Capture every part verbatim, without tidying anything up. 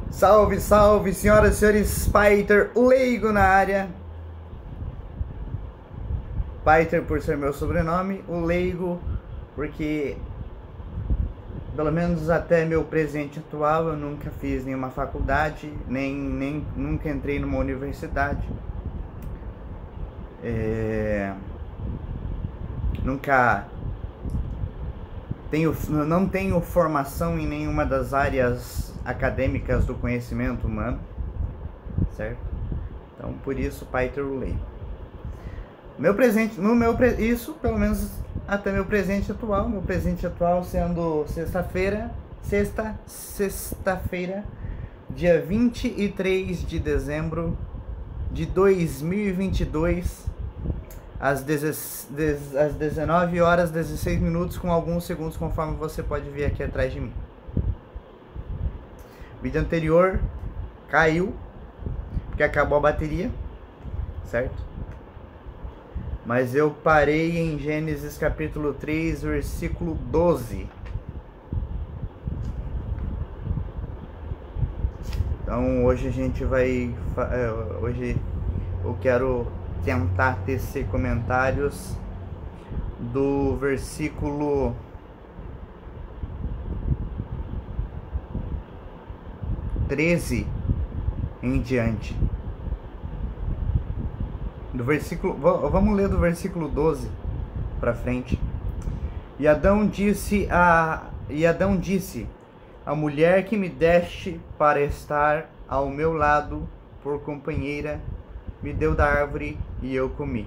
Salve, salve, senhoras e senhores, Paiter leigo na área. Paiter por ser meu sobrenome, o leigo porque, pelo menos até meu presente atual, eu nunca fiz nenhuma faculdade, nem, nem nunca entrei numa universidade. É, nunca tenho, não tenho formação em nenhuma das áreas acadêmicas do conhecimento humano, certo? Então, por isso, Paiter leigo. Meu presente, no meu isso, pelo menos até meu presente atual, meu presente atual sendo sexta-feira, sexta, sexta-feira, dia vinte e três de dezembro de dois mil e vinte e dois, às dezenove horas e dezesseis minutos com alguns segundos, conforme você pode ver aqui atrás de mim. O vídeo anterior caiu porque acabou a bateria, certo? Mas eu parei em Gênesis capítulo três, versículo doze. Então hoje a gente vai... Hoje eu quero tentar tecer comentários do versículo treze em diante. Do versículo, vamos ler do versículo doze para frente. E Adão disse a e Adão disse: a mulher que me deste para estar ao meu lado por companheira me deu da árvore e eu comi.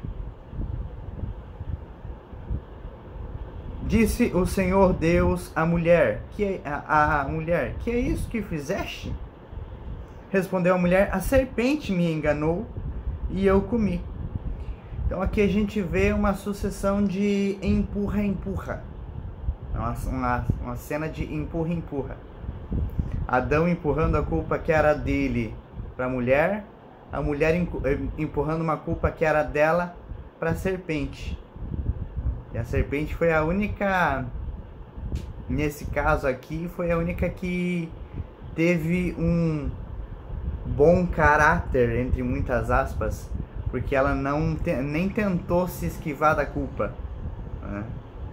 Disse o Senhor Deus à mulher: que a, a mulher, que é isso que fizeste? Respondeu a mulher: a serpente me enganou e eu comi. Então aqui a gente vê uma sucessão de empurra-empurra. Uma, uma, uma cena de empurra-empurra. Adão empurrando a culpa que era dele para a mulher, a mulher empurrando uma culpa que era dela para a serpente. E a serpente foi a única, nesse caso aqui, foi a única que teve um bom caráter, entre muitas aspas, porque ela não te, nem tentou se esquivar da culpa, né?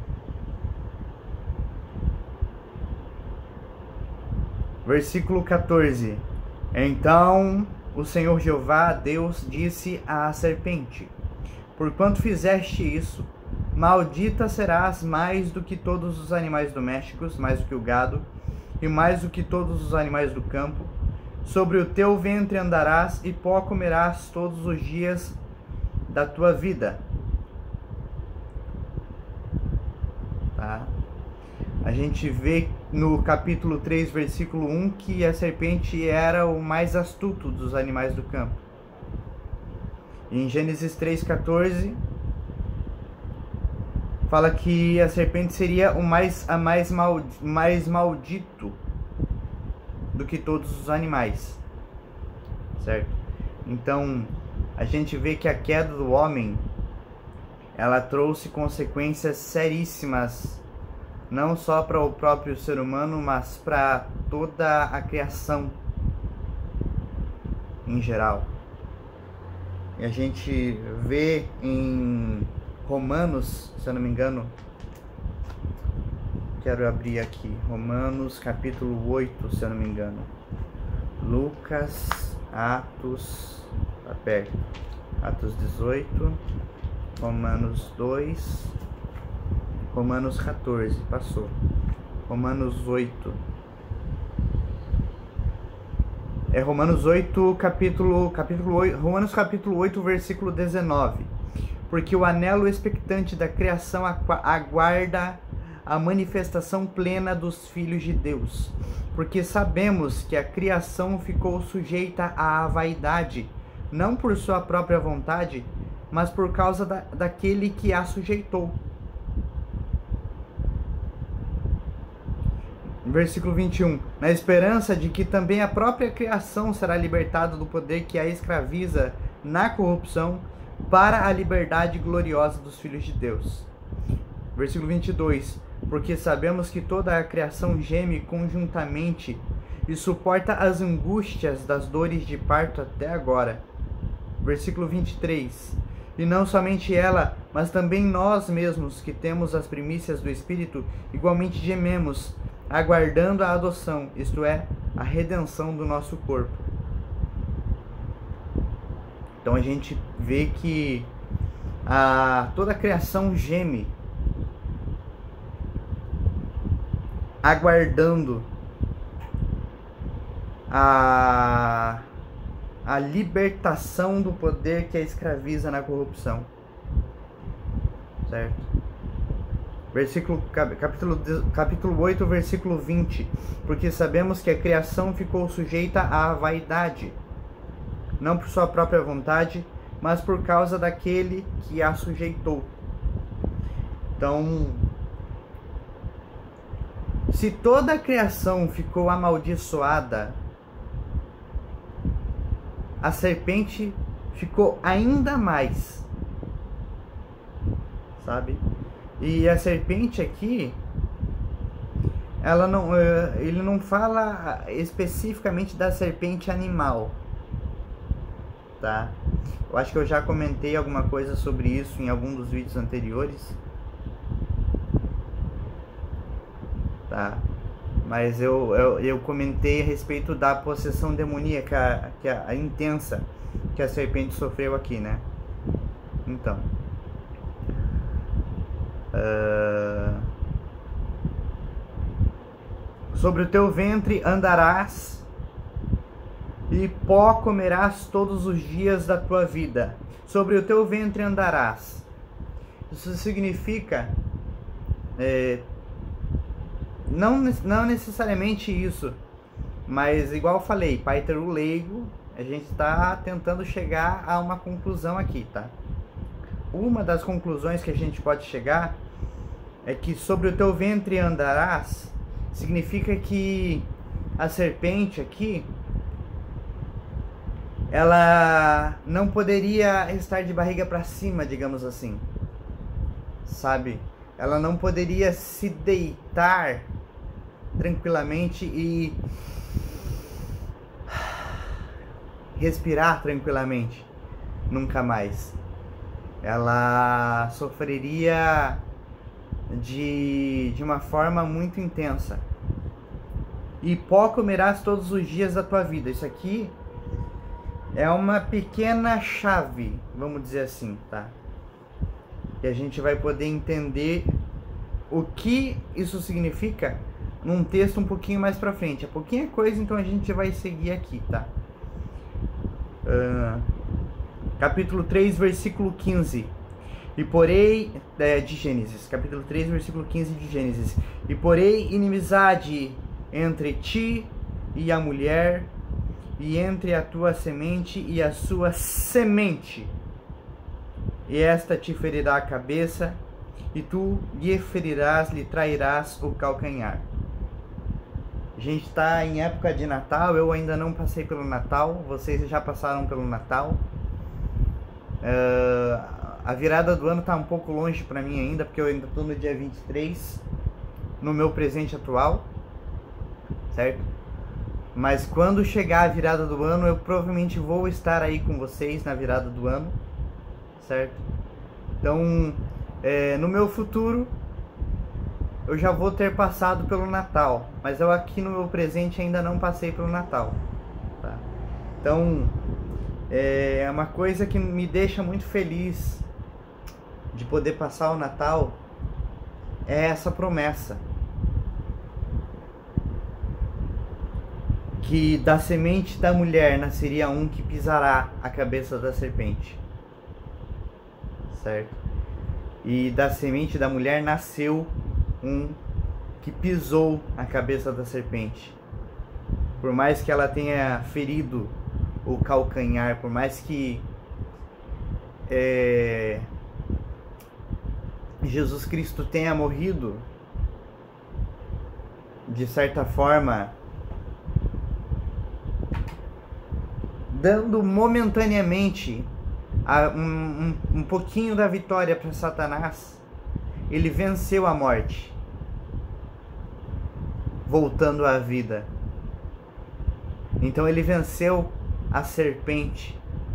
Versículo quatorze. Então o Senhor Jeová, Deus, disse à serpente: porquanto fizeste isso, maldita serás mais do que todos os animais domésticos, mais do que o gado, e mais do que todos os animais do campo. Sobre o teu ventre andarás e pó comerás todos os dias da tua vida. Tá? A gente vê no capítulo três, versículo um, que a serpente era o mais astuto dos animais do campo. Em Gênesis três, quatorze, fala que a serpente seria o mais, a mais, mal, mais maldito do que todos os animais, certo? Então a gente vê que a queda do homem, ela trouxe consequências seríssimas, não só para o próprio ser humano, mas para toda a criação em geral. E a gente vê em Romanos, se eu não me engano, quero abrir aqui, Romanos capítulo oito, se eu não me engano. Lucas, Atos, tá perto. Atos dezoito, Romanos dois, Romanos quatorze, passou. Romanos oito. É Romanos oito, capítulo, capítulo oito, Romanos capítulo oito, versículo dezenove. Porque o anelo expectante da criação aguarda a manifestação plena dos filhos de Deus, porque sabemos que a criação ficou sujeita à vaidade, não por sua própria vontade, mas por causa da, daquele que a sujeitou. Versículo vinte e um. Na esperança de que também a própria criação será libertada do poder que a escraviza na corrupção, para a liberdade gloriosa dos filhos de Deus. Versículo vinte e dois. Porque sabemos que toda a criação geme conjuntamente e suporta as angústias das dores de parto até agora. Versículo vinte e três. E não somente ela, mas também nós mesmos, que temos as primícias do Espírito, igualmente gememos, aguardando a adoção, isto é, a redenção do nosso corpo. Então a gente vê que a, toda a criação geme, aguardando a, a libertação do poder que a escraviza na corrupção. Certo? Versículo, capítulo, capítulo oito, versículo vinte. Porque sabemos que a criação ficou sujeita à vaidade, não por sua própria vontade, mas por causa daquele que a sujeitou. Então, se toda a criação ficou amaldiçoada, a serpente ficou ainda mais, sabe? E a serpente aqui, ela não, ele não fala especificamente da serpente animal, tá? Eu acho que eu já comentei alguma coisa sobre isso em algum dos vídeos anteriores, tá? Mas eu, eu, eu comentei a respeito da possessão demoníaca, que é a intensa, que a serpente sofreu aqui, né? Então, uh, sobre o teu ventre andarás, e pó comerás todos os dias da tua vida. Sobre o teu ventre andarás. Isso significa é, não, não necessariamente isso, mas igual eu falei, paiter leigo, a gente está tentando chegar a uma conclusão aqui, tá? Uma das conclusões que a gente pode chegar é que sobre o teu ventre andarás significa que a serpente aqui, ela não poderia estar de barriga para cima, digamos assim, sabe? Ela não poderia se deitar tranquilamente e respirar tranquilamente, nunca mais. Ela sofreria de, de uma forma muito intensa. E pó comerás todos os dias da tua vida. Isso aqui é uma pequena chave, vamos dizer assim, tá? E a gente vai poder entender o que isso significa num texto um pouquinho mais pra frente. É pouquinha coisa, então a gente vai seguir aqui, tá? Uh, capítulo três, versículo quinze. E porei, é, de Gênesis, capítulo três, versículo quinze de Gênesis. E porei inimizade entre ti e a mulher, e entre a tua semente e a sua semente, e esta te ferirá a cabeça, e tu lhe ferirás, lhe trairás o calcanhar. A gente está em época de Natal, eu ainda não passei pelo Natal, vocês já passaram pelo Natal. Uh, a virada do ano está um pouco longe para mim ainda, porque eu ainda estou no dia vinte e três, no meu presente atual, certo? Mas quando chegar a virada do ano, eu provavelmente vou estar aí com vocês na virada do ano, certo? Então, é, no meu futuro, eu já vou ter passado pelo Natal, mas eu aqui no meu presente ainda não passei pelo Natal, tá? Então, é uma coisa que me deixa muito feliz de poder passar o Natal, é essa promessa. Que da semente da mulher nasceria um que pisará a cabeça da serpente, certo? E da semente da mulher nasceu um que pisou a cabeça da serpente. Por mais que ela tenha ferido o calcanhar, por mais que é, Jesus Cristo tenha morrido, de certa forma, dando momentaneamente a, um, um, um pouquinho da vitória para Satanás, ele venceu a morte, voltando à vida. Então ele venceu a serpente,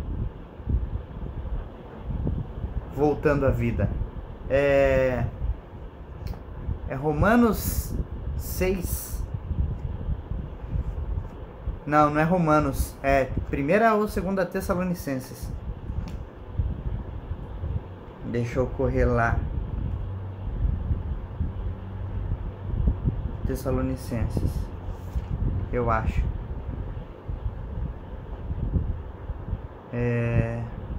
voltando à vida. É, é Romanos seis. Não, não é Romanos. É primeira ou segunda Tessalonicenses. Deixa eu correr lá. Tessalonicenses, eu acho. É...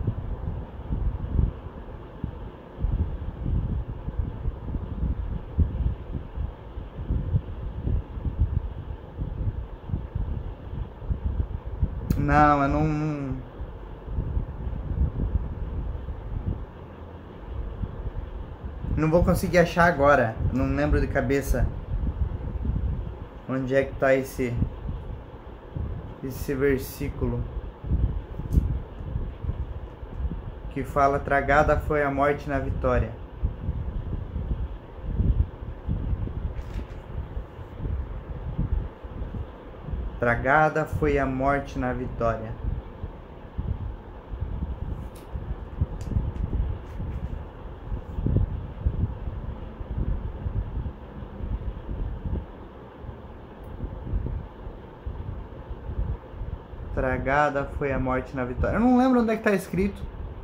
Não, eu não... Não vou conseguir achar agora. Não lembro de cabeça onde é que tá esse esse versículo que fala: tragada foi a morte na vitória. Tragada foi a morte na vitória. Tragada foi a morte na vitória. Eu não lembro onde é que tá escrito.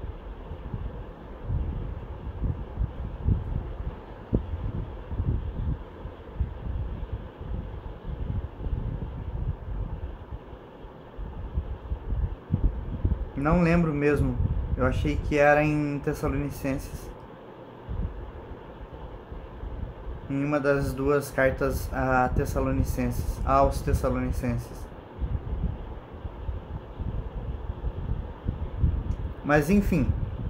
Não lembro mesmo. Eu achei que era em Tessalonicenses. Em uma das duas cartas a Tessalonicenses, aos Tessalonicenses. Mas enfim,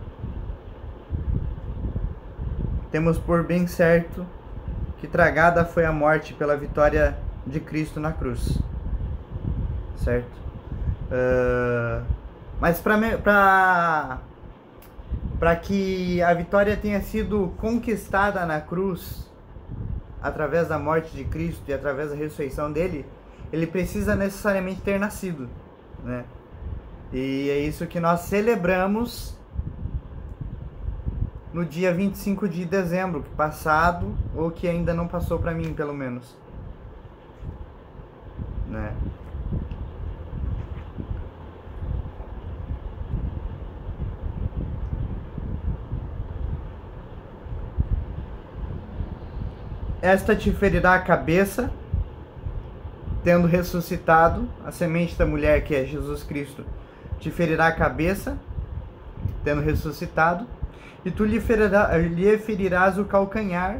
temos por bem certo que tragada foi a morte pela vitória de Cristo na cruz, certo? Uh, mas para para que a vitória tenha sido conquistada na cruz, através da morte de Cristo e através da ressurreição dele, ele precisa necessariamente ter nascido, né? E é isso que nós celebramos no dia vinte e cinco de dezembro, passado, ou que ainda não passou para mim, pelo menos, né? Esta te ferirá a cabeça, tendo ressuscitado. A semente da mulher, que é Jesus Cristo, te ferirá a cabeça, tendo ressuscitado, e tu lhe, ferirá, lhe ferirás o calcanhar,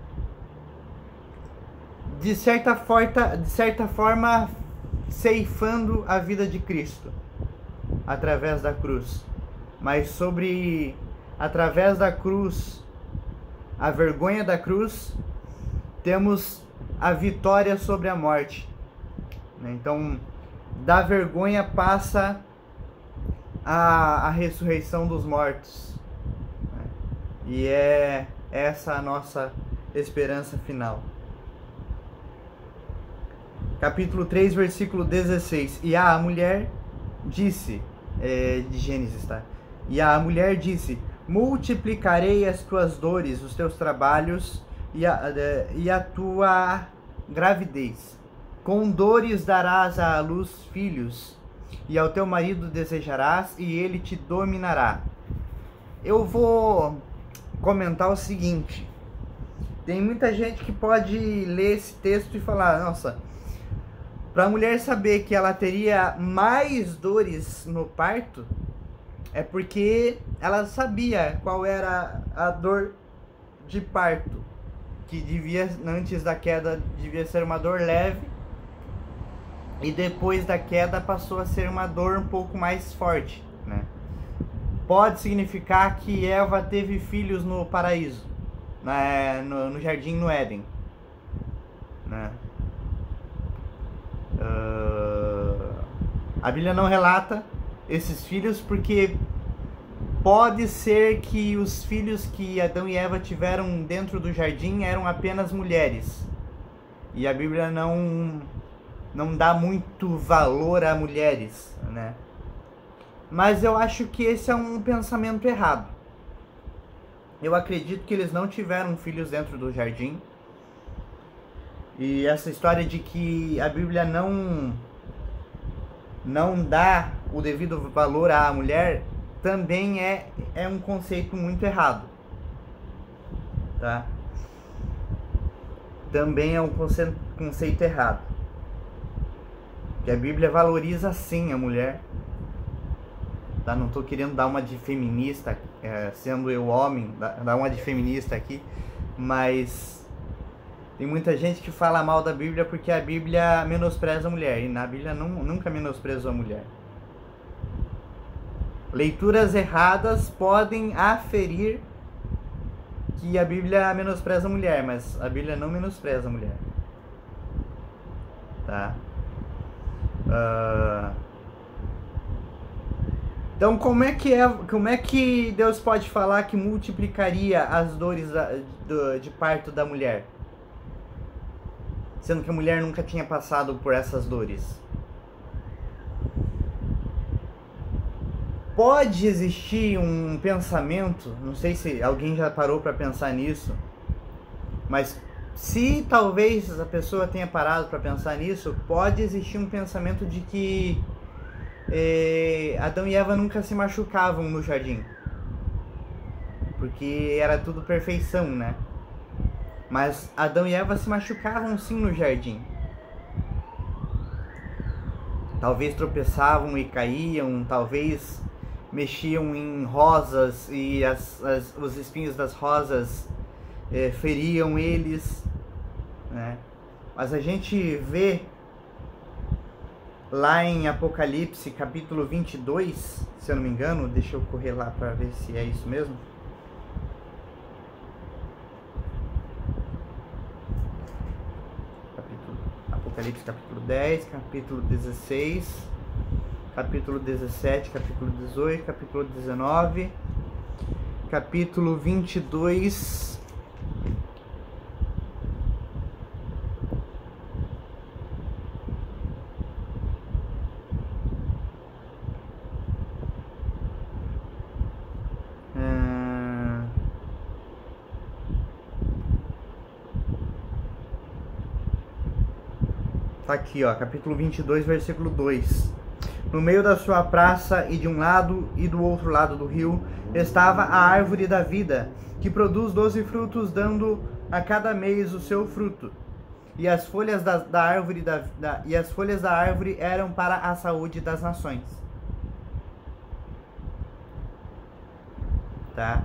de certa, forta, de certa forma ceifando a vida de Cristo através da cruz. Mas sobre, através da cruz, a vergonha da cruz, temos a vitória sobre a morte. Então, da vergonha passa a, a ressurreição dos mortos. E é essa a nossa esperança final. Capítulo três, versículo dezesseis. E a mulher disse, é, de Gênesis, tá? E a mulher disse: multiplicarei as tuas dores, os teus trabalhos e a, e a tua gravidez. Com dores darás à luz filhos, e ao teu marido desejarás, e ele te dominará. Eu vou comentar o seguinte: tem muita gente que pode ler esse texto e falar: nossa, para a mulher saber que ela teria mais dores no parto, é porque ela sabia qual era a dor de parto, que devia, antes da queda, devia ser uma dor leve, e depois da queda passou a ser uma dor um pouco mais forte, né? Pode significar que Eva teve filhos no paraíso, né? no, no jardim, no Éden, né? Uh, a Bíblia não relata esses filhos, porque pode ser que os filhos que Adão e Eva tiveram dentro do jardim eram apenas mulheres, e a Bíblia não não dá muito valor a mulheres, né? Mas eu acho que esse é um pensamento errado. Eu acredito que eles não tiveram filhos dentro do jardim. E essa história de que a Bíblia não não dá o devido valor à mulher também é, é um conceito muito errado, tá? Também é um conceito, conceito errado. Que a Bíblia valoriza sim a mulher. Tá? Não estou querendo dar uma de feminista, é, sendo eu homem, dar uma de feminista aqui, mas tem muita gente que fala mal da Bíblia porque a Bíblia menospreza a mulher, e na Bíblia não, nunca menosprezou a mulher. Leituras erradas podem aferir que a Bíblia menospreza a mulher, mas a Bíblia não menospreza a mulher. Tá? Uh... Então, como é que é, como é que Deus pode falar que multiplicaria as dores da, do, de parto da mulher? Sendo que a mulher nunca tinha passado por essas dores. Pode existir um pensamento, não sei se alguém já parou para pensar nisso, mas se talvez a pessoa tenha parado para pensar nisso, pode existir um pensamento de que Eh, Adão e Eva nunca se machucavam no jardim, porque era tudo perfeição, né? Mas Adão e Eva se machucavam sim no jardim. Talvez tropeçavam e caíam, talvez mexiam em rosas e as, as, os espinhos das rosas eh, feriam eles, né? Mas a gente vê lá em Apocalipse, capítulo vinte e dois, se eu não me engano, deixa eu correr lá para ver se é isso mesmo. Capítulo, Apocalipse, capítulo dez, capítulo dezesseis, capítulo dezessete, capítulo dezoito, capítulo dezenove, capítulo vinte e dois... Tá aqui, ó, capítulo vinte e dois, versículo dois. No meio da sua praça, e de um lado e do outro lado do rio, estava a árvore da vida, que produz doze frutos, dando a cada mês o seu fruto. E as folhas da, da árvore da, da, e as folhas da árvore eram para a saúde das nações. Tá?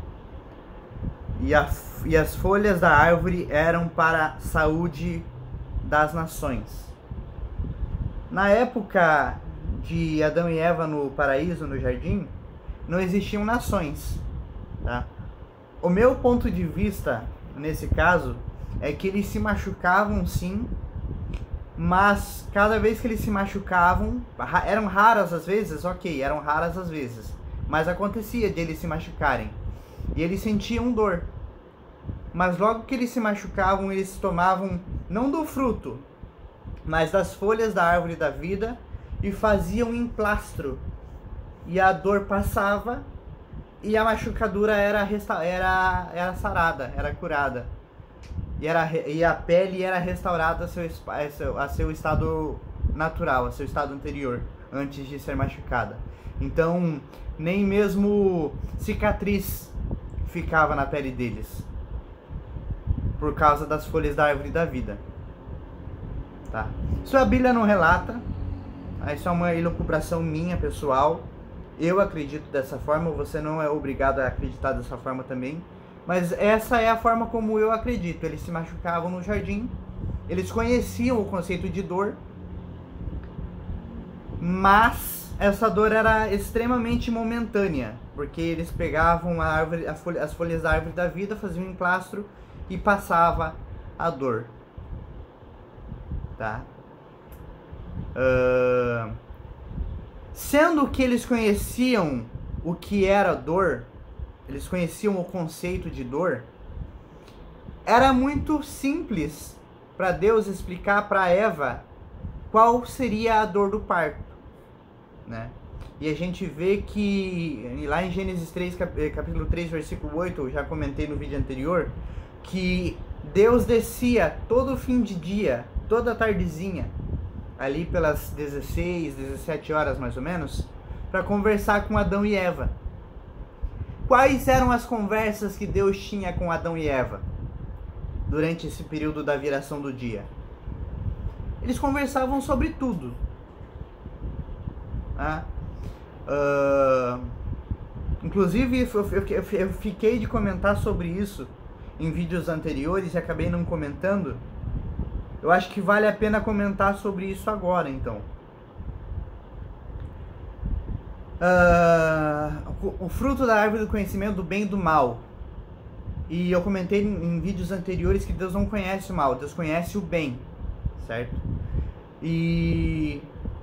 E, a, e as folhas da árvore eram para a saúde das nações. Na época de Adão e Eva no paraíso, no jardim, não existiam nações, tá? O meu ponto de vista nesse caso é que eles se machucavam sim, mas cada vez que eles se machucavam, eram raras as vezes, ok, eram raras as vezes, mas acontecia de eles se machucarem e eles sentiam dor. Mas logo que eles se machucavam, eles tomavam, não do fruto, mas das folhas da árvore da vida e faziam emplastro. E a dor passava e a machucadura era, resta era, era sarada, era curada. E, era, e a pele era restaurada a seu, a, seu, a seu estado natural, a seu estado anterior, antes de ser machucada. Então, nem mesmo cicatriz ficava na pele deles, por causa das folhas da árvore da vida. Tá? Isso a Bíblia não relata, isso é uma elucubração minha, pessoal. Eu acredito dessa forma, você não é obrigado a acreditar dessa forma também. Mas essa é a forma como eu acredito. Eles se machucavam no jardim, eles conheciam o conceito de dor, mas essa dor era extremamente momentânea, porque eles pegavam a árvore, a folha, as folhas da árvore da vida, faziam um emplastro e passava a dor. Tá? Uh, sendo que eles conheciam o que era dor, eles conheciam o conceito de dor, era muito simples para Deus explicar para Eva qual seria a dor do parto, né? E a gente vê que lá em Gênesis três, capítulo três, versículo oito, eu já comentei no vídeo anterior, que Deus descia todo fim de dia, toda tardezinha, ali pelas dezesseis, dezessete horas mais ou menos, para conversar com Adão e Eva. Quais eram as conversas que Deus tinha com Adão e Eva durante esse período da viração do dia? Eles conversavam sobre tudo. Ah, uh, inclusive, eu, eu, eu fiquei de comentar sobre isso em vídeos anteriores e acabei não comentando. Eu acho que vale a pena comentar sobre isso agora, então. Uh, o, o fruto da árvore do conhecimento do bem e do mal. E eu comentei em, em vídeos anteriores que Deus não conhece o mal, Deus conhece o bem, certo? E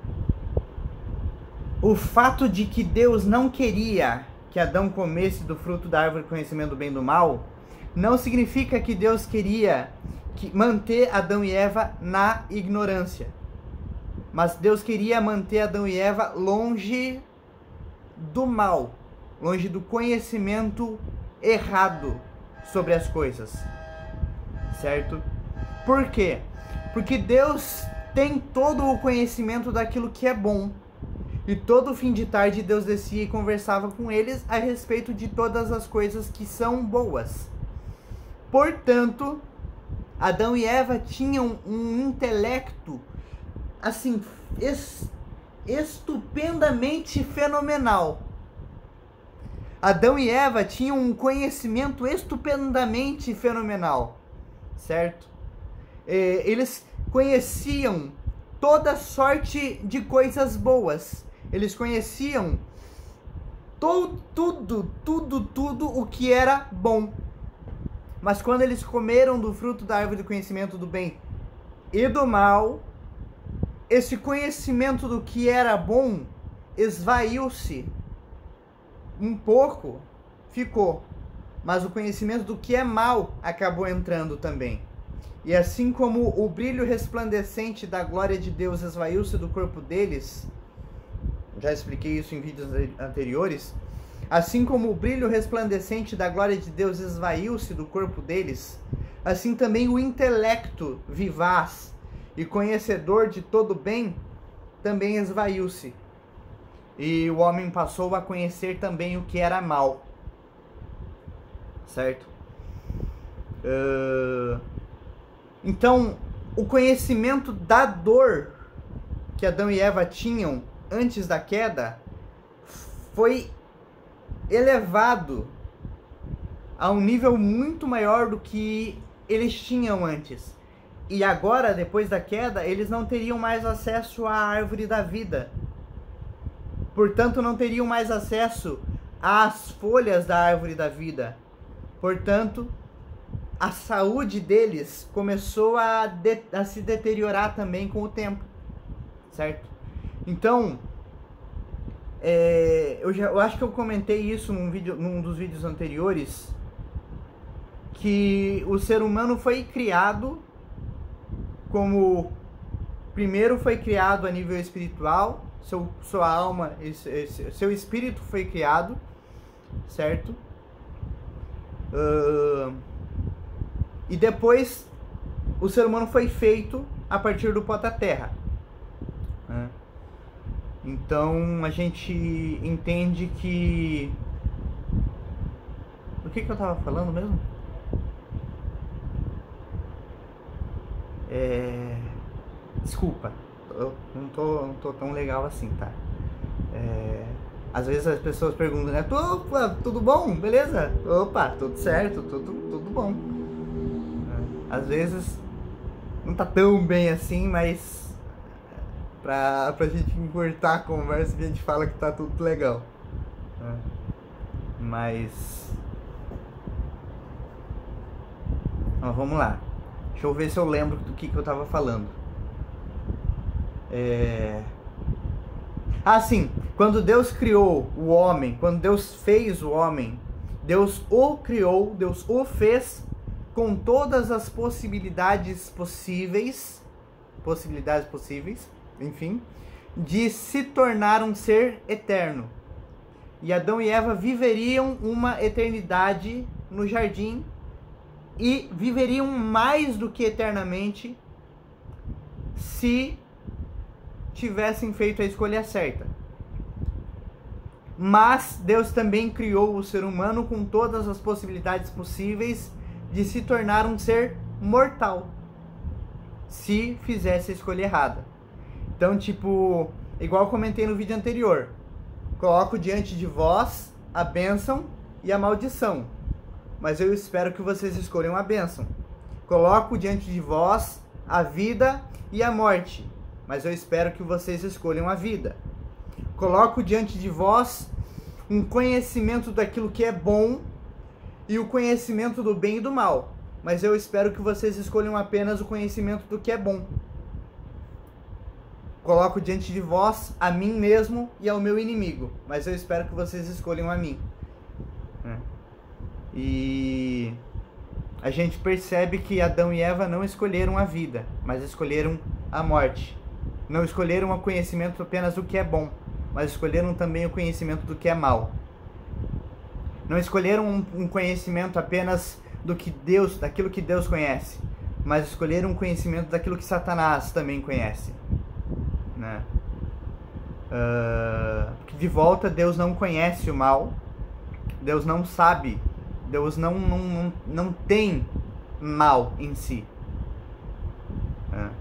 o fato de que Deus não queria que Adão comesse do fruto da árvore do conhecimento do bem e do mal, não significa que Deus queria que manter Adão e Eva na ignorância. Mas Deus queria manter Adão e Eva longe do mal, longe do conhecimento errado sobre as coisas, certo? Por quê? Porque Deus tem todo o conhecimento daquilo que é bom. E todo fim de tarde Deus descia e conversava com eles a respeito de todas as coisas que são boas. Portanto, Adão e Eva tinham um intelecto assim es, estupendamente fenomenal. Adão e Eva tinham um conhecimento estupendamente fenomenal, certo? Eles conheciam toda sorte de coisas boas. Eles conheciam to, tudo, tudo, tudo o que era bom. Mas quando eles comeram do fruto da árvore do conhecimento do bem e do mal, esse conhecimento do que era bom esvaiu-se. Um pouco ficou, mas o conhecimento do que é mal acabou entrando também. E assim como o brilho resplandecente da glória de Deus esvaiu-se do corpo deles, já expliquei isso em vídeos anteriores, assim como o brilho resplandecente da glória de Deus esvaiu-se do corpo deles, assim também o intelecto vivaz e conhecedor de todo bem também esvaiu-se. E o homem passou a conhecer também o que era mal. Certo? Uh... Então, o conhecimento da dor que Adão e Eva tinham antes da queda foi elevado a um nível muito maior do que eles tinham antes. E agora, depois da queda, eles não teriam mais acesso à árvore da vida. Portanto, não teriam mais acesso às folhas da árvore da vida. Portanto, a saúde deles começou a, de, a se deteriorar também com o tempo, certo? Então, é, eu, já, eu acho que eu comentei isso num, vídeo, num dos vídeos anteriores, que o ser humano foi criado como, primeiro foi criado a nível espiritual, seu, sua alma, seu espírito foi criado, certo? Uh, e depois o ser humano foi feito a partir do pó da terra, né? Então a gente entende que... O que que eu tava falando mesmo? É... Desculpa, eu não tô, não tô tão legal assim, tá? É... Às vezes as pessoas perguntam, né? Opa, tudo bom? Beleza? Opa, tudo certo, tudo, tudo bom. Às vezes não tá tão bem assim, mas pra, pra gente encurtar a conversa, a gente fala que tá tudo legal. Mas... Ó, vamos lá. Deixa eu ver se eu lembro do que, que eu tava falando. É... Ah, sim. Quando Deus criou o homem, quando Deus fez o homem, Deus o criou, Deus o fez com todas as possibilidades possíveis, possibilidades possíveis, enfim, de se tornar um ser eterno. E Adão e Eva viveriam uma eternidade no jardim e viveriam mais do que eternamente se tivessem feito a escolha certa. Mas Deus também criou o ser humano com todas as possibilidades possíveis de se tornar um ser mortal, se fizesse a escolha errada. Então, tipo, igual eu comentei no vídeo anterior, coloco diante de vós a bênção e a maldição, mas eu espero que vocês escolham a bênção. Coloco diante de vós a vida e a morte, mas eu espero que vocês escolham a vida. Coloco diante de vós um conhecimento daquilo que é bom e o conhecimento do bem e do mal, mas eu espero que vocês escolham apenas o conhecimento do que é bom. Coloco diante de vós a mim mesmo e ao meu inimigo, mas eu espero que vocês escolham a mim. E a gente percebe que Adão e Eva não escolheram a vida, mas escolheram a morte. Não escolheram o conhecimento apenas do que é bom, mas escolheram também o conhecimento do que é mal. Não escolheram um, um conhecimento apenas do que Deus, daquilo que Deus conhece, mas escolheram um conhecimento daquilo que Satanás também conhece, né? Uh, de volta, Deus não conhece o mal, Deus não sabe, Deus não, não, não, não tem mal em si. Uh,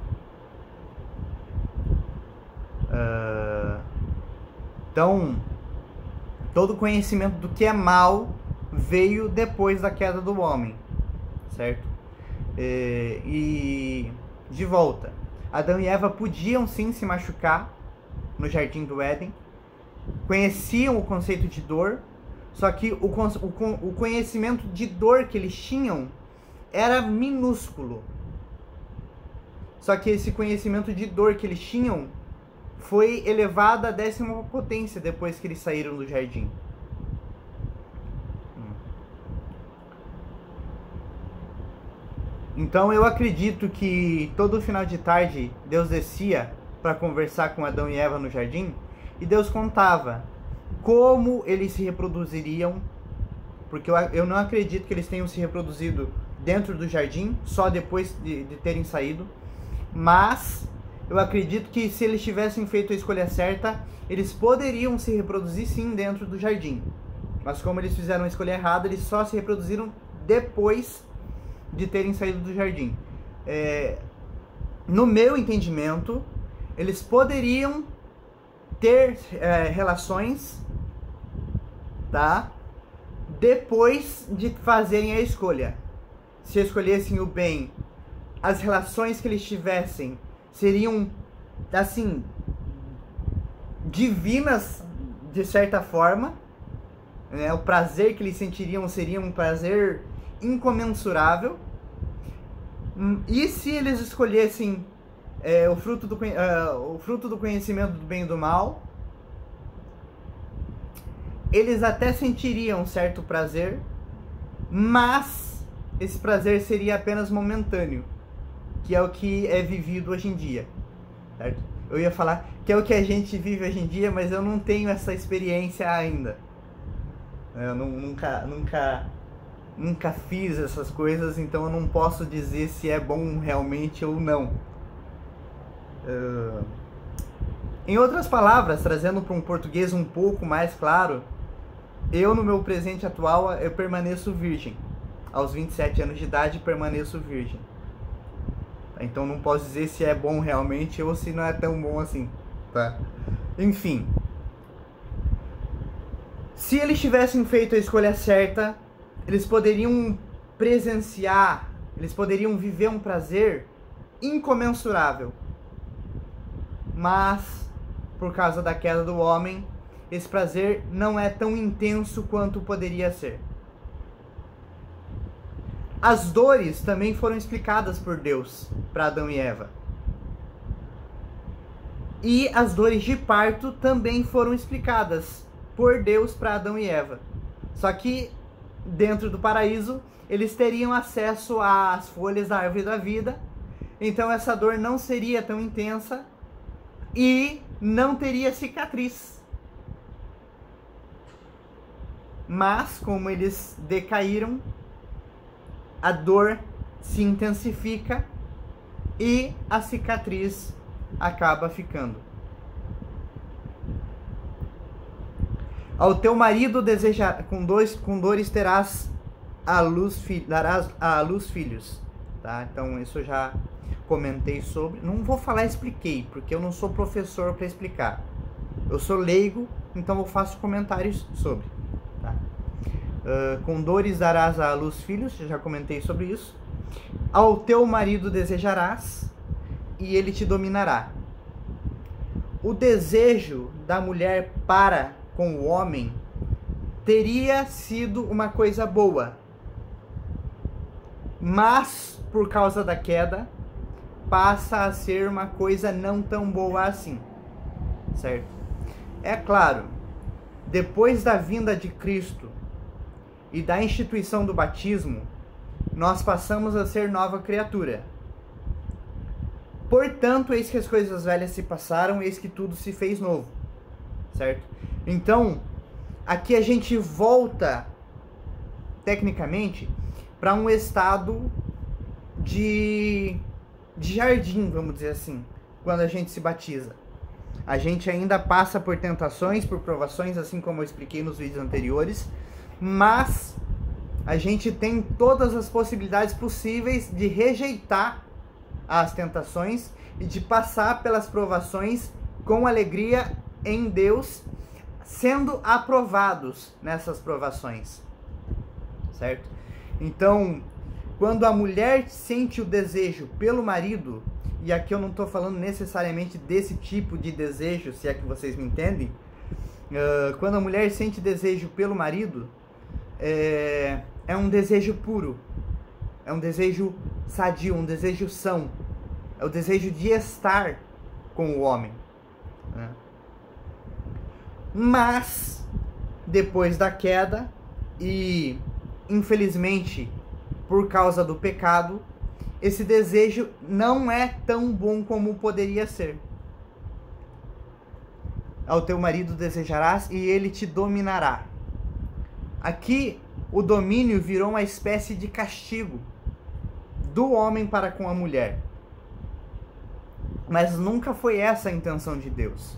uh, então, todo conhecimento do que é mal veio depois da queda do homem, certo? E, e de volta, Adão e Eva podiam sim se machucar no jardim do Éden, conheciam o conceito de dor, só que o, o, o conhecimento de dor que eles tinham era minúsculo. Só que esse conhecimento de dor que eles tinham foi elevado à décima potência depois que eles saíram do jardim. Então eu acredito que todo final de tarde Deus descia para conversar com Adão e Eva no jardim, e Deus contava como eles se reproduziriam, porque eu, eu não acredito que eles tenham se reproduzido dentro do jardim, só depois de, de terem saído, mas eu acredito que se eles tivessem feito a escolha certa, eles poderiam se reproduzir sim dentro do jardim. Mas como eles fizeram a escolha errada, eles só se reproduziram depois de terem saído do jardim. É, no meu entendimento, eles poderiam ter é, relações, tá? Depois de fazerem a escolha. Se escolhessem o bem, as relações que eles tivessem seriam, assim, divinas de certa forma, né? O prazer que eles sentiriam seria um prazer incomensurável. E se eles escolhessem é, o, fruto do, uh, o fruto do conhecimento do bem e do mal, eles até sentiriam certo prazer, mas esse prazer seria apenas momentâneo, que é o que é vivido hoje em dia, certo? Eu ia falar que é o que a gente vive hoje em dia, mas eu não tenho essa experiência ainda. Eu não, nunca, nunca, nunca fiz essas coisas, então eu não posso dizer se é bom realmente ou não. Uh, em outras palavras, trazendo para um português um pouco mais claro, eu no meu presente atual eu permaneço virgem. Aos vinte e sete anos de idade permaneço virgem. Então não posso dizer se é bom realmente ou se não é tão bom assim, tá? Enfim. Se eles tivessem feito a escolha certa, eles poderiam presenciar, eles poderiam viver um prazer incomensurável. Mas, por causa da queda do homem, esse prazer não é tão intenso quanto poderia ser. As dores também foram explicadas por Deus para Adão e Eva. E as dores de parto também foram explicadas por Deus para Adão e Eva. Só que dentro do paraíso eles teriam acesso às folhas da árvore da vida. Então essa dor não seria tão intensa e não teria cicatriz. Mas, como eles decaíram, a dor se intensifica e a cicatriz acaba ficando. Ao teu marido desejar, com, dois, com dores terás a luz, darás à luz filhos. Tá? Então, isso eu já comentei sobre. Não vou falar expliquei, porque eu não sou professor para explicar. Eu sou leigo, então eu faço comentários sobre. Tá? Uh, com dores darás à luz filhos, já comentei sobre isso. Ao teu marido desejarás, e ele te dominará. O desejo da mulher para com o homem teria sido uma coisa boa, mas por causa da queda passa a ser uma coisa não tão boa assim, certo? É claro, depois da vinda de Cristo e da instituição do batismo, nós passamos a ser nova criatura. Portanto, eis que as coisas velhas se passaram, eis que tudo se fez novo, certo? Então, aqui a gente volta, tecnicamente, para um estado de, de jardim, vamos dizer assim, quando a gente se batiza. A gente ainda passa por tentações, por provações, assim como eu expliquei nos vídeos anteriores, mas a gente tem todas as possibilidades possíveis de rejeitar as tentações e de passar pelas provações com alegria em Deus, sendo aprovados nessas provações, certo? Então, quando a mulher sente o desejo pelo marido, e aqui eu não estou falando necessariamente desse tipo de desejo, se é que vocês me entendem, uh, quando a mulher sente desejo pelo marido, é, é um desejo puro, é um desejo sadio, um desejo são, é o desejo de estar com o homem, né? Mas, depois da queda, e infelizmente por causa do pecado, esse desejo não é tão bom como poderia ser. Ao teu marido desejarás e ele te dominará. Aqui, o domínio virou uma espécie de castigo do homem para com a mulher. Mas nunca foi essa a intenção de Deus.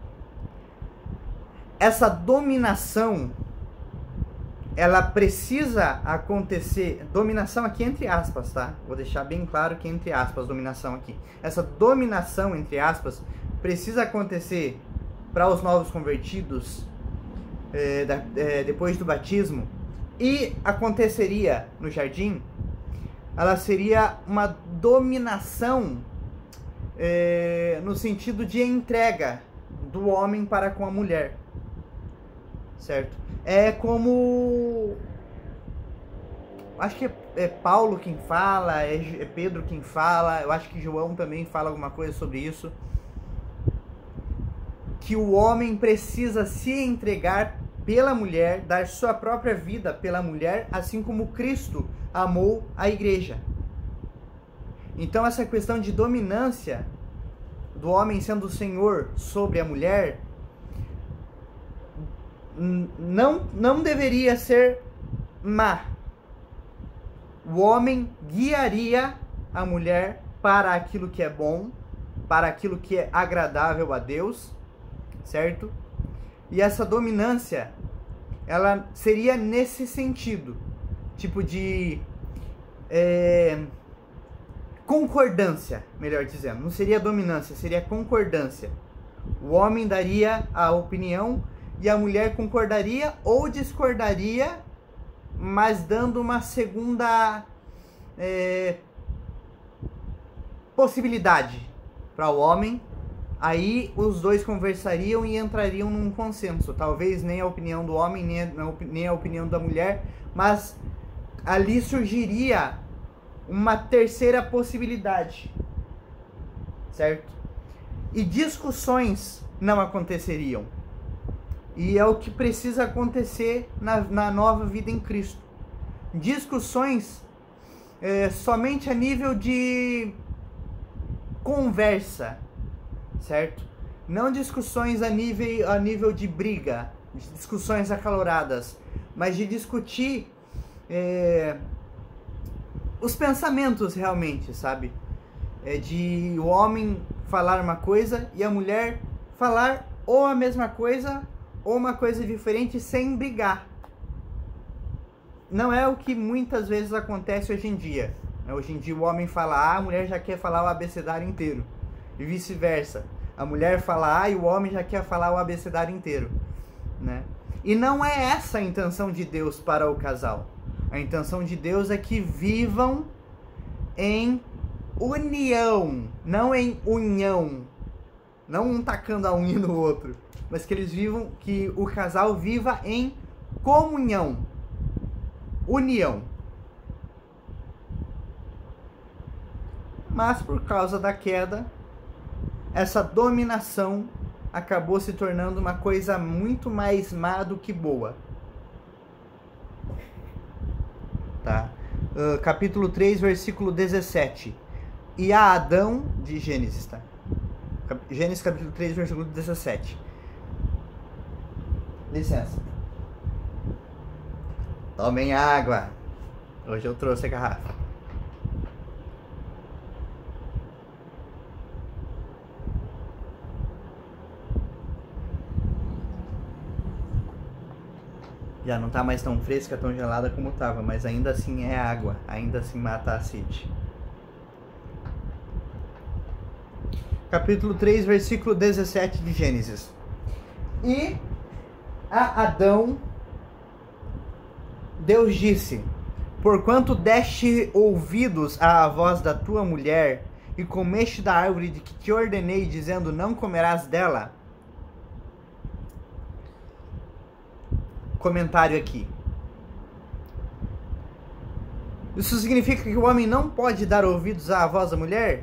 Essa dominação, ela precisa acontecer, dominação aqui entre aspas, tá? Vou deixar bem claro que é entre aspas, dominação aqui. Essa dominação, entre aspas, precisa acontecer para os novos convertidos é, da, é, depois do batismo, e aconteceria no jardim, ela seria uma dominação é, no sentido de entrega do homem para com a mulher. Certo? É como... Acho que é, é Paulo quem fala, é, é Pedro quem fala, eu acho que João também fala alguma coisa sobre isso. Que o homem precisa se entregar pela mulher, dar sua própria vida pela mulher, assim como Cristo amou a igreja. Então essa questão de dominância do homem sendo o Senhor sobre a mulher não, não deveria ser má. O homem guiaria a mulher para aquilo que é bom, para aquilo que é agradável a Deus, certo? E essa dominância, ela seria nesse sentido, tipo de é, concordância, melhor dizendo. Não seria dominância, seria concordância. O homem daria a opinião e a mulher concordaria ou discordaria, mas dando uma segunda é, possibilidade para o homem. Aí os dois conversariam e entrariam num consenso. Talvez nem a opinião do homem, nem a, nem a opinião da mulher, mas ali surgiria uma terceira possibilidade, certo? E discussões não aconteceriam. E é o que precisa acontecer na, na nova vida em Cristo. Discussões é, somente a nível de conversa, certo? Não discussões a nível, a nível de briga, discussões acaloradas, mas de discutir é, os pensamentos realmente, sabe? É de o homem falar uma coisa e a mulher falar ou a mesma coisa ou uma coisa diferente sem brigar. Não é o que muitas vezes acontece hoje em dia. Hoje em dia o homem fala A, a mulher já quer falar o abecedário inteiro. E vice-versa. A mulher fala A e o homem já quer falar o abecedário inteiro, né? E não é essa a intenção de Deus para o casal. A intenção de Deus é que vivam em união, não em união. Não um tacando a unha no outro, mas que eles vivam, que o casal viva em comunhão, união. Mas por causa da queda, essa dominação acabou se tornando uma coisa muito mais má do que boa. Tá? Uh, capítulo três, versículo dezessete. E a Adão, de Gênesis, tá? Gênesis capítulo três, versículo dezessete. Licença. Tomem água. Hoje eu trouxe a garrafa. Já não tá mais tão fresca, tão gelada como tava, mas ainda assim é água, ainda assim mata a sede. Capítulo três, versículo dezessete de Gênesis. E a Adão, Deus disse: porquanto deste ouvidos à voz da tua mulher, e comeste da árvore de que te ordenei, dizendo, não comerás dela. Comentário aqui. Isso significa que o homem não pode dar ouvidos à voz da mulher?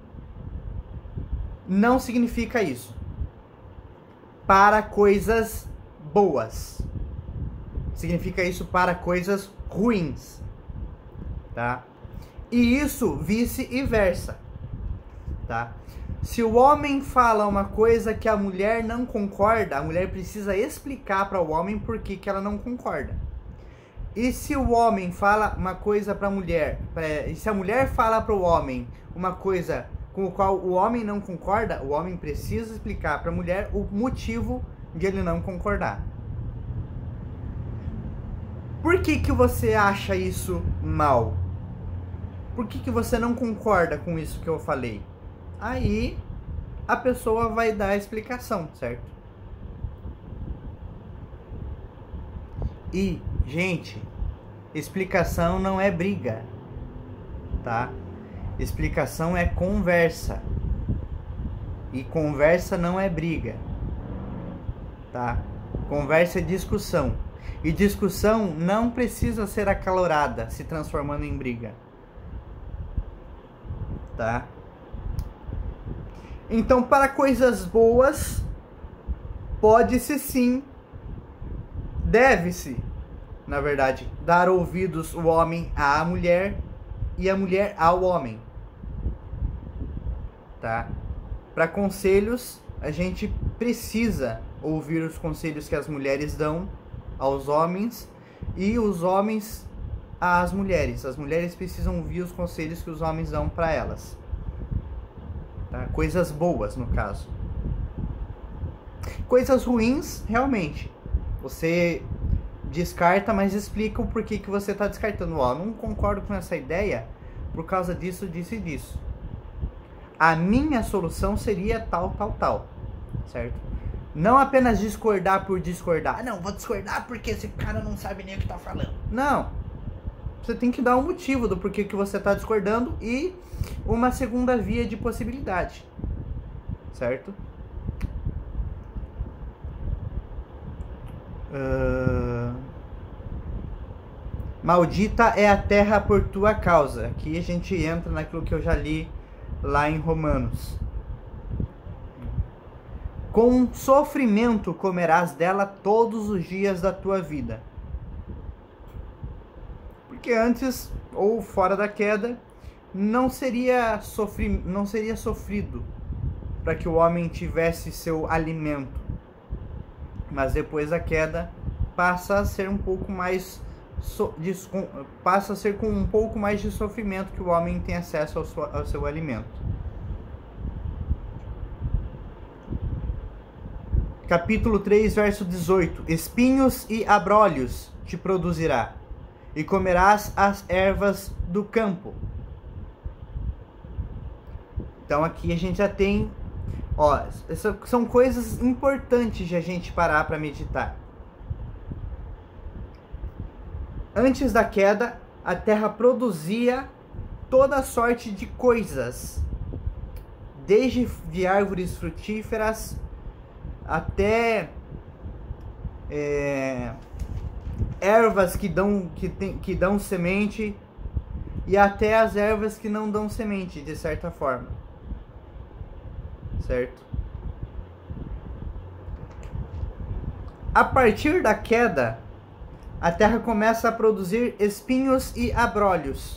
Não significa isso. Para coisas boas. Significa isso para coisas ruins. Tá? E isso vice-versa. Tá? Se o homem fala uma coisa que a mulher não concorda, a mulher precisa explicar para o homem por que, que ela não concorda. E se o homem fala uma coisa para a mulher, pra, e se a mulher fala para o homem uma coisa com o qual o homem não concorda, o homem precisa explicar para a mulher o motivo de ele não concordar. Por que, que você acha isso mal? Por que, que você não concorda com isso que eu falei? Aí a pessoa vai dar a explicação, certo? E, gente, explicação não é briga, tá? Explicação é conversa. E conversa não é briga, tá? Conversa é discussão. E discussão não precisa ser acalorada, se transformando em briga, tá? Então, para coisas boas, pode-se sim, deve-se, na verdade, dar ouvidos o homem à mulher e a mulher ao homem, tá? Para conselhos, a gente precisa ouvir os conselhos que as mulheres dão aos homens e os homens às mulheres. As mulheres precisam ouvir os conselhos que os homens dão para elas. Tá? Coisas boas, no caso. Coisas ruins, realmente. Você descarta, mas explica o porquê que você está descartando. Ó, não concordo com essa ideia por causa disso, disso e disso. A minha solução seria tal, tal, tal. Certo? Não apenas discordar por discordar. Ah, não, vou discordar porque esse cara não sabe nem o que está falando. Não. Você tem que dar um motivo do porquê que você está discordando e uma segunda via de possibilidade, certo? Uh... Maldita é a terra por tua causa. Aqui a gente entra naquilo que eu já li lá em Romanos. Com sofrimento comerás dela todos os dias da tua vida. Porque antes, ou fora da queda, não seria, sofri, não seria sofrido para que o homem tivesse seu alimento. Mas depois da queda passa a ser um pouco mais so, de, passa a ser com um pouco mais de sofrimento que o homem tem acesso ao, sua, ao seu alimento. Capítulo três, verso dezoito. Espinhos e abrolhos te produzirá, e comerás as ervas do campo. Então aqui a gente já tem, ó, essas são coisas importantes de a gente parar para meditar. Antes da queda, a terra produzia toda sorte de coisas, desde de árvores frutíferas até é, ervas que dão, que, tem, que dão semente, e até as ervas que não dão semente, de certa forma. Certo? A partir da queda, a terra começa a produzir espinhos e abrolhos,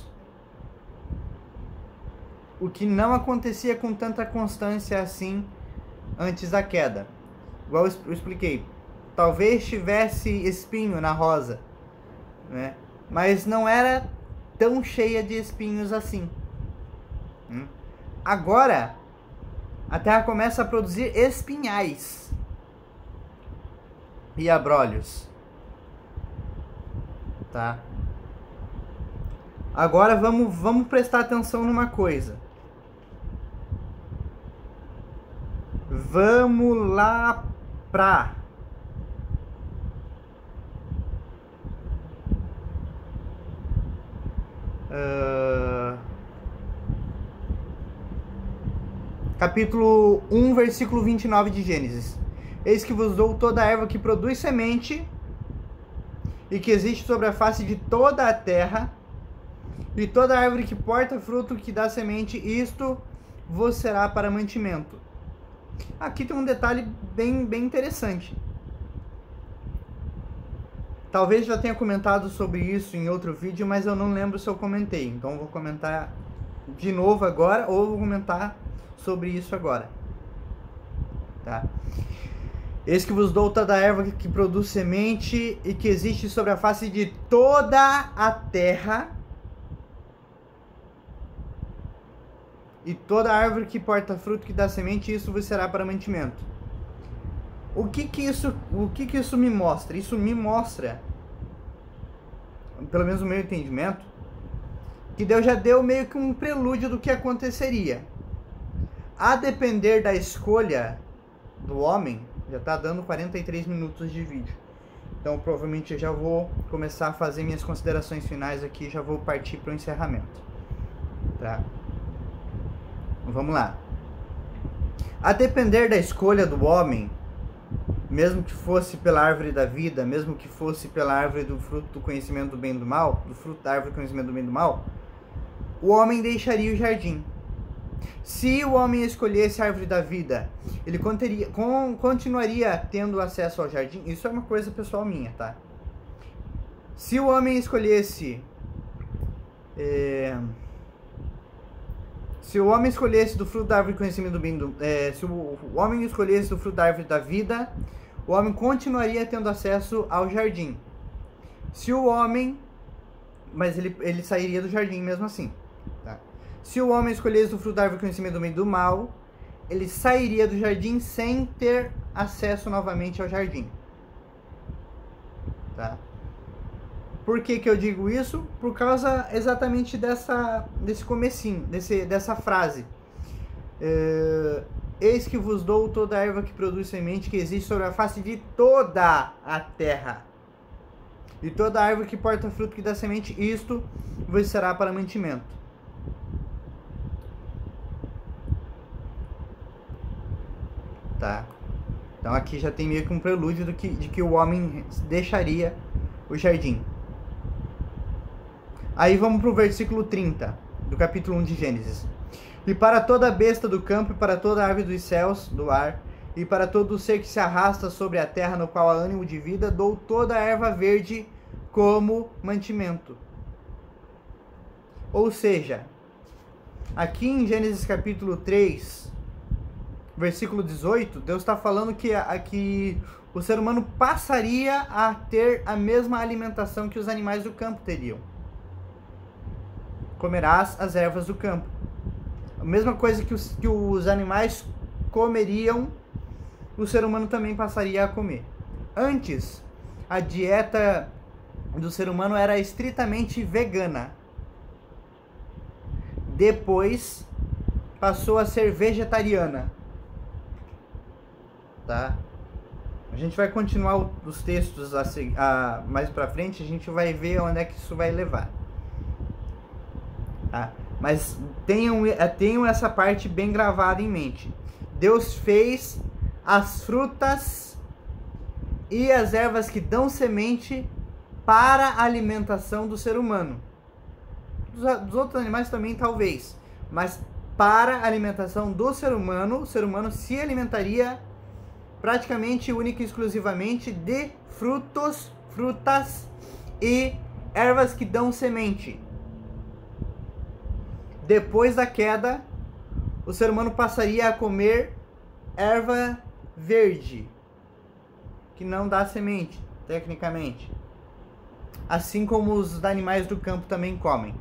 o que não acontecia com tanta constância assim antes da queda. Igual eu expliquei, talvez tivesse espinho na rosa, né? Mas não era tão cheia de espinhos assim. Hum? Agora, a terra começa a produzir espinhais e abrolhos. Tá? Agora vamos, vamos prestar atenção numa coisa. Vamos lá pra uh, capítulo um, versículo vinte e nove de Gênesis. Eis que vos dou toda a erva que produz semente e que existe sobre a face de toda a terra, e toda árvore que porta fruto que dá semente, isto vos será para mantimento. Aqui tem um detalhe bem, bem interessante. Talvez já tenha comentado sobre isso em outro vídeo, mas eu não lembro se eu comentei. Então eu vou comentar de novo agora, ou vou comentar sobre isso agora. Tá? Eis que vos dou toda a erva que produz semente e que existe sobre a face de toda a terra, e toda árvore que porta fruto que dá semente, isso vos será para mantimento. O que que isso, o que que isso me mostra? Isso me mostra, pelo menos no meu entendimento, que Deus já deu meio que um prelúdio do que aconteceria. A depender da escolha do homem, já está dando quarenta e três minutos de vídeo. Então provavelmente eu já vou começar a fazer minhas considerações finais aqui, já vou partir para o encerramento. Tá? Vamos lá. A depender da escolha do homem, mesmo que fosse pela árvore da vida, mesmo que fosse pela árvore do fruto do conhecimento do bem e do mal, do fruto da árvore do conhecimento do bem e do mal, o homem deixaria o jardim. Se o homem escolhesse a árvore da vida, ele conteria, con, continuaria tendo acesso ao jardim. Isso é uma coisa pessoal minha, tá? Se o homem escolhesse... É, se o homem escolhesse do fruto da árvore do conhecimento do bem do... É, se o, o homem escolhesse do fruto da árvore da vida, o homem continuaria tendo acesso ao jardim. Se o homem... Mas ele, ele sairia do jardim mesmo assim, tá? Se o homem escolhesse do fruto da árvore do conhecimento do bem e do mal, ele sairia do jardim sem ter acesso novamente ao jardim. Tá? Por que que eu digo isso? Por causa exatamente dessa, desse comecinho, desse, dessa frase. É, eis que vos dou toda a erva que produz semente que existe sobre a face de toda a terra. E toda árvore que porta fruto que dá semente, isto vos será para mantimento. Tá? Então aqui já tem meio que um prelúdio do que, de que o homem deixaria o jardim. Aí vamos para o versículo trinta do capítulo um de Gênesis. E para toda besta do campo, e para toda ave dos céus, do ar, e para todo ser que se arrasta sobre a terra, no qual há ânimo de vida, dou toda a erva verde como mantimento. Ou seja, aqui em Gênesis capítulo três, versículo dezoito, Deus está falando que, a, que o ser humano passaria a ter a mesma alimentação que os animais do campo teriam. Comerás as ervas do campo. A mesma coisa que os, que os animais comeriam, o ser humano também passaria a comer. Antes, a dieta do ser humano era estritamente vegana. Depois, passou a ser vegetariana. Tá? A gente vai continuar os textos a, a, mais pra frente, a gente vai ver onde é que isso vai levar. Tá? Mas tenham, tenham essa parte bem gravada em mente. Deus fez as frutas e as ervas que dão semente para a alimentação do ser humano. Dos, dos outros animais também talvez, mas para a alimentação do ser humano, o ser humano se alimentaria praticamente, única e exclusivamente de frutos, frutas e ervas que dão semente. Depois da queda, o ser humano passaria a comer erva verde, que não dá semente, tecnicamente. Assim como os animais do campo também comem.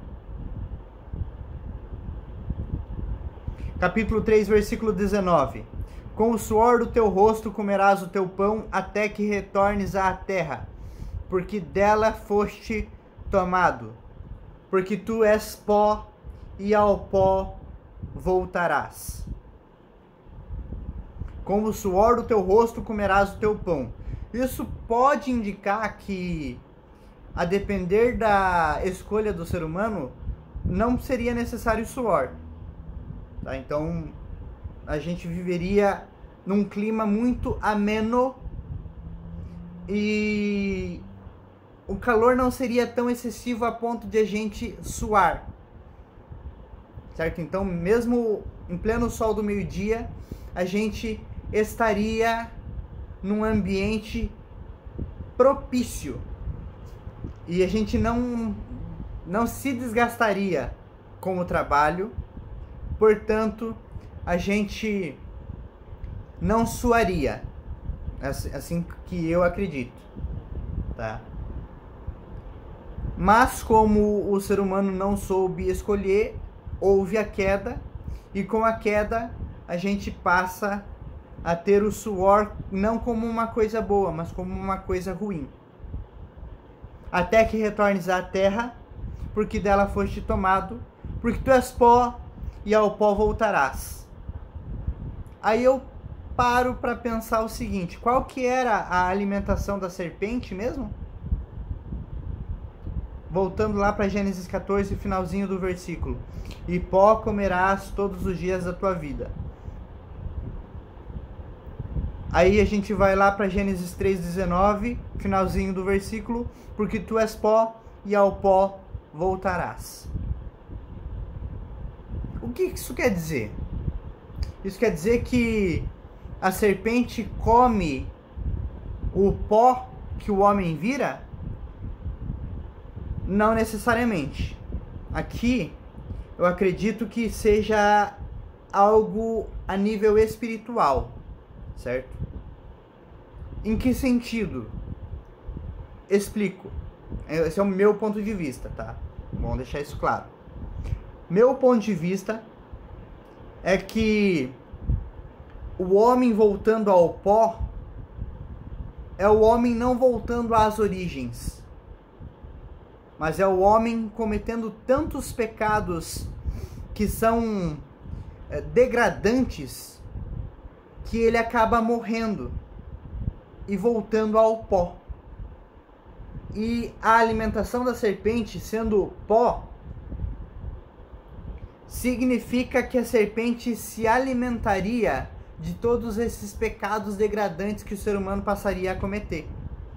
Capítulo três, versículo dezenove. Com o suor do teu rosto comerás o teu pão, até que retornes à terra, porque dela foste tomado. Porque tu és pó, e ao pó voltarás. Com o suor do teu rosto comerás o teu pão. Isso pode indicar que, a depender da escolha do ser humano, não seria necessário suor. Tá? Então, a gente viveria num clima muito ameno e o calor não seria tão excessivo a ponto de a gente suar. Certo? Então, mesmo em pleno sol do meio-dia, a gente estaria num ambiente propício e a gente não, não se desgastaria com o trabalho, portanto, a gente não suaria, assim que eu acredito, tá? Mas como o ser humano não soube escolher, houve a queda, e com a queda a gente passa a ter o suor não como uma coisa boa, mas como uma coisa ruim. Até que retornes à terra, porque dela foste tomado, porque tu és pó, e ao pó voltarás. Aí eu paro para pensar o seguinte, qual que era a alimentação da serpente mesmo? Voltando lá para Gênesis quatorze, finalzinho do versículo. E pó comerás todos os dias da tua vida. Aí a gente vai lá para Gênesis três, dezenove, finalzinho do versículo. Porque tu és pó e ao pó voltarás. O que isso quer dizer? Isso quer dizer que a serpente come o pó que o homem vira? Não necessariamente. Aqui eu acredito que seja algo a nível espiritual, certo? Em que sentido? Explico. Esse é o meu ponto de vista, tá? Vamos deixar isso claro. Meu ponto de vista é que o homem voltando ao pó é o homem não voltando às origens, mas é o homem cometendo tantos pecados que são é, degradantes, que ele acaba morrendo e voltando ao pó. E a alimentação da serpente, sendo pó, significa que a serpente se alimentaria de todos esses pecados degradantes que o ser humano passaria a cometer.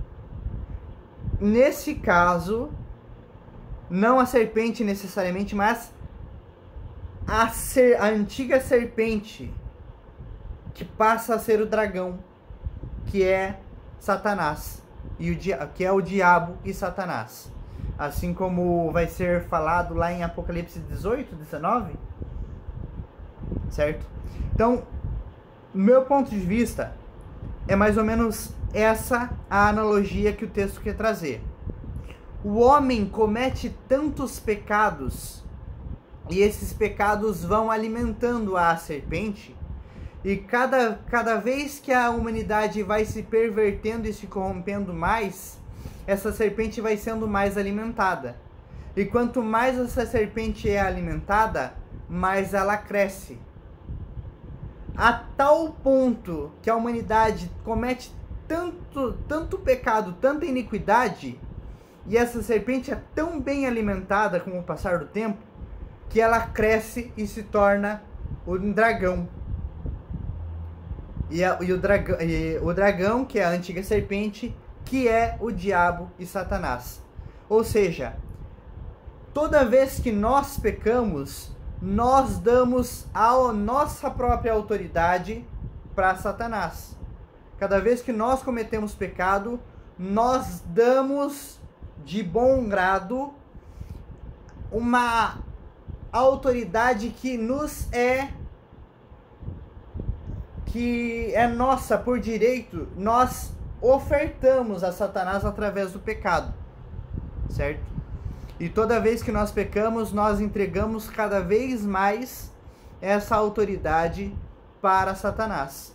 Nesse caso, não a serpente necessariamente, mas a, ser, a antiga serpente, que passa a ser o dragão, que é Satanás, e o dia, que é o diabo e Satanás. Assim como vai ser falado lá em Apocalipse dezoito, dezenove, certo? Então, meu ponto de vista, é mais ou menos essa a analogia que o texto quer trazer. O homem comete tantos pecados, e esses pecados vão alimentando a serpente, e cada, cada vez que a humanidade vai se pervertendo e se corrompendo mais, essa serpente vai sendo mais alimentada. E quanto mais essa serpente é alimentada, mais ela cresce. A tal ponto que a humanidade comete tanto, tanto pecado, tanta iniquidade, e essa serpente é tão bem alimentada com o passar do tempo, que ela cresce e se torna um dragão. E, a, e, o, dragão, e o dragão, que é a antiga serpente, que é o diabo e Satanás. Ou seja, toda vez que nós pecamos, nós damos a nossa própria autoridade para Satanás. Cada vez que nós cometemos pecado, nós damos de bom grado uma autoridade que nos é que é nossa por direito, nós ofertamos a Satanás através do pecado, certo? E toda vez que nós pecamos, nós entregamos cada vez mais essa autoridade para Satanás.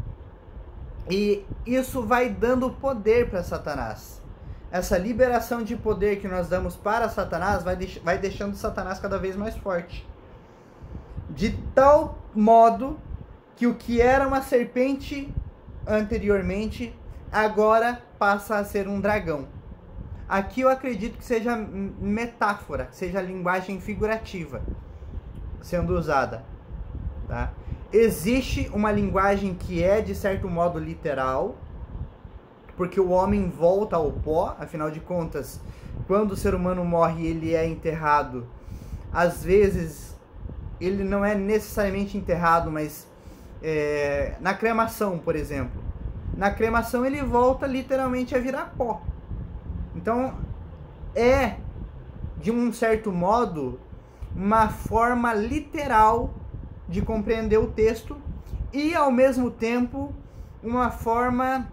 E isso vai dando poder para Satanás. Essa liberação de poder que nós damos para Satanás vai, deix- vai deixando Satanás cada vez mais forte. De tal modo que o que era uma serpente anteriormente, agora passa a ser um dragão. Aqui eu acredito que seja metáfora, que seja linguagem figurativa sendo usada, tá? Existe uma linguagem que é, de certo modo, literal, porque o homem volta ao pó, afinal de contas, quando o ser humano morre e ele é enterrado, às vezes ele não é necessariamente enterrado, mas é, na cremação, por exemplo, na cremação ele volta literalmente a virar pó. Então é, de um certo modo, uma forma literal de compreender o texto e, ao mesmo tempo, uma forma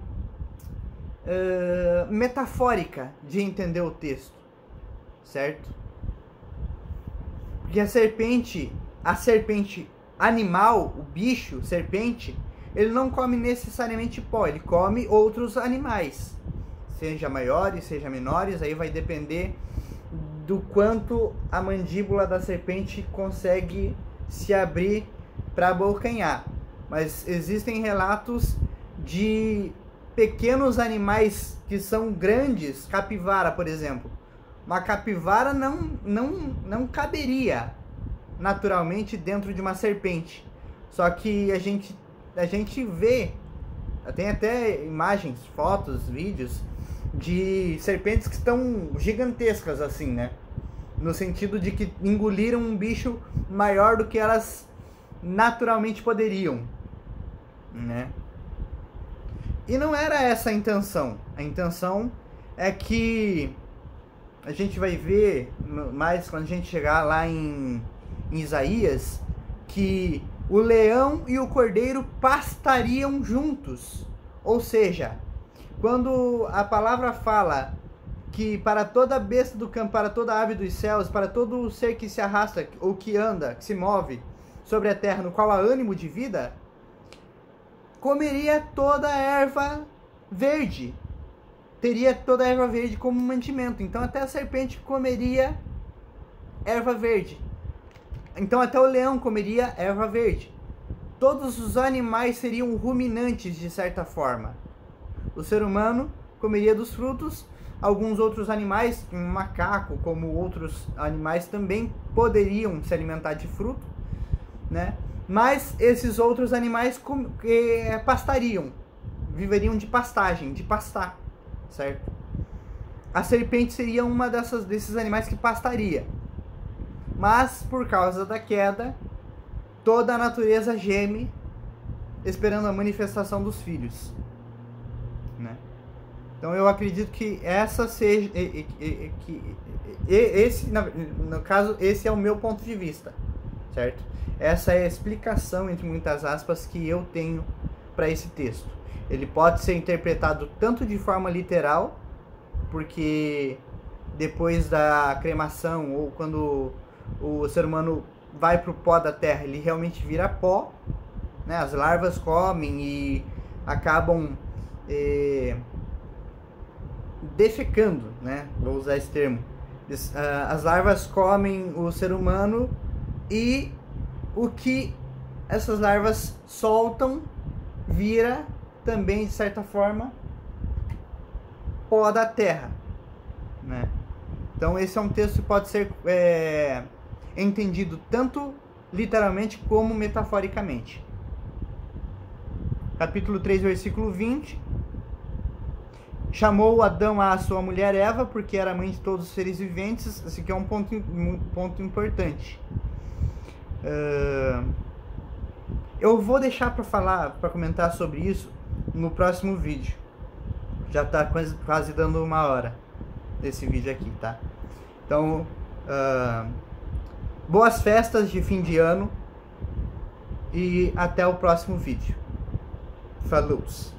uh, metafórica de entender o texto, certo? Porque a serpente, a serpente animal, o bicho, serpente, ele não come necessariamente pó, ele come outros animais, seja maiores, seja menores, aí vai depender do quanto a mandíbula da serpente consegue se abrir para abocanhar. Mas existem relatos de pequenos animais que são grandes, capivara, por exemplo. Uma capivara não, não, não caberia naturalmente dentro de uma serpente. Só que a gente, a gente vê, tem até imagens, fotos, vídeos de serpentes que estão gigantescas assim, né? No sentido de que engoliram um bicho maior do que elas naturalmente poderiam, né? E não era essa a intenção. A intenção é que a gente vai ver mais quando a gente chegar lá em, em Isaías, que o leão e o cordeiro pastariam juntos. Ou seja, quando a palavra fala que para toda besta do campo, para toda ave dos céus, para todo ser que se arrasta ou que anda, que se move sobre a terra, no qual há ânimo de vida, comeria toda a erva verde. Teria toda a erva verde como mantimento. Então até a serpente comeria erva verde. Então até o leão comeria erva verde. Todos os animais seriam ruminantes de certa forma. O ser humano comeria dos frutos. Alguns outros animais, um macaco, como outros animais, também poderiam se alimentar de fruto, né? Mas esses outros animais com, eh, pastariam, viveriam de pastagem, de pastar, certo? A serpente seria uma dessas, desses animais que pastaria. Mas, por causa da queda, toda a natureza geme, esperando a manifestação dos filhos, né? Então eu acredito que essa seja, que esse, no caso, esse é o meu ponto de vista, certo? Essa é a explicação, entre muitas aspas, que eu tenho para esse texto. Ele pode ser interpretado tanto de forma literal, porque depois da cremação, ou quando o ser humano vai para o pó da terra, ele realmente vira pó, né? As larvas comem e acabam eh, defecando, né? Vou usar esse termo. As larvas comem o ser humano e o que essas larvas soltam vira também, de certa forma, pó da terra, né? Então esse é um texto que pode ser é, entendido tanto literalmente como metaforicamente. Capítulo três, versículo vinte. Chamou Adão a sua mulher Eva, porque era mãe de todos os seres viventes. Esse aqui é um ponto, um ponto importante. Uh, eu vou deixar para falar, para comentar sobre isso no próximo vídeo. Já está quase, quase dando uma hora desse vídeo aqui, tá? Então, uh, boas festas de fim de ano e até o próximo vídeo. Falou!